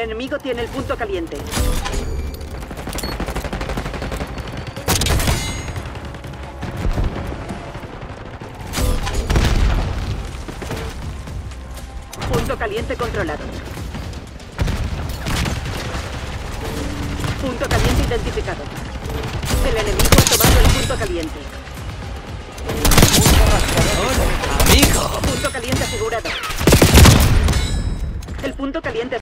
enemigo tiene el punto caliente. Punto caliente controlado. Punto caliente identificado. El enemigo ha tomado el punto caliente. ¡Hola, amigo! Punto caliente asegurado. El punto caliente